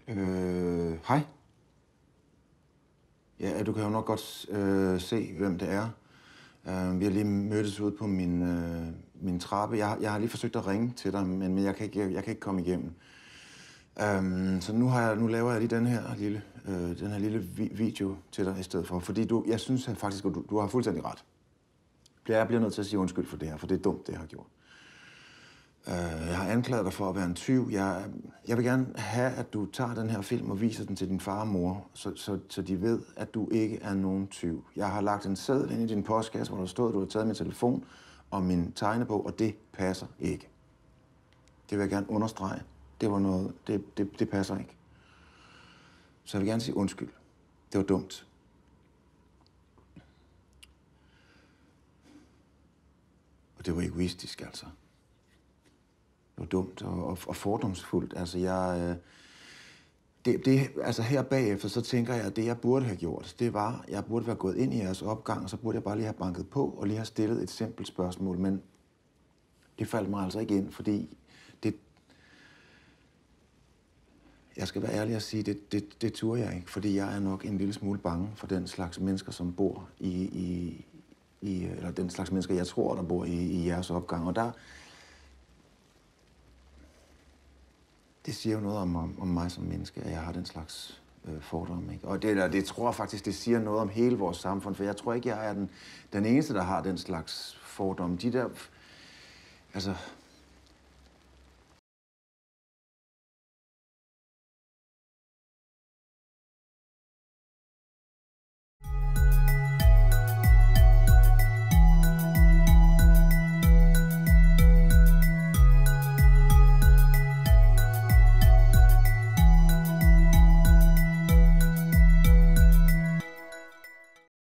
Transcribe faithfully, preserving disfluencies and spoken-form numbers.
Øh, hej. Ja, du kan jo nok godt øh, se, hvem det er. Uh, vi har lige mødtes ude på min, øh, min trappe. Jeg, jeg har lige forsøgt at ringe til dig, men, men jeg, kan ikke, jeg, jeg kan ikke komme igennem. Um, så nu, har jeg, nu laver jeg lige den her lille, øh, den her lille vi video til dig i stedet for. Fordi du, jeg synes at faktisk, at du, du har fuldstændig ret. Jeg bliver nødt til at sige undskyld for det her, for det er dumt, det jeg har gjort. Uh, jeg har anklaget dig for at være en tyv. Jeg, jeg vil gerne have, at du tager den her film og viser den til din far og mor, så, så, så de ved, at du ikke er nogen tyv. Jeg har lagt en seddel ind i din postkasse, hvor der stod, at du har taget min telefon og min tegnebog, og det passer ikke. Det vil jeg gerne understrege. Det var noget, det, det, det passer ikke. Så jeg vil gerne sige undskyld. Det var dumt. Og det var egoistisk, altså. Det var dumt og, og, og fordomsfuldt. Altså, jeg... Øh, det, det, altså, her bagefter, så tænker jeg, at det, jeg burde have gjort, det var, at jeg burde være gået ind i jeres opgang, og så burde jeg bare lige have banket på og lige have stillet et simpelt spørgsmål. Men det faldt mig altså ikke ind, fordi det... Jeg skal være ærlig og sige, det, det, det turde jeg ikke, fordi jeg er nok en lille smule bange for den slags mennesker, som bor i... i, i eller den slags mennesker, jeg tror, der bor i, i jeres opgang. Og der... Det siger jo noget om, om, om mig som menneske, at jeg har den slags øh, fordomme, ikke? Og det, der, det tror jeg faktisk, det siger noget om hele vores samfund, for jeg tror ikke, jeg er den, den eneste, der har den slags fordomme. De der... Altså...